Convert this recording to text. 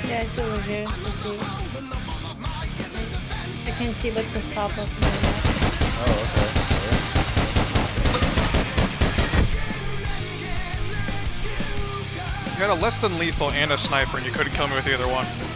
Yeah, it's over here. Okay. I can see like the top of my map. Oh, okay. You had a less than lethal and a sniper, and you couldn't kill me with either one.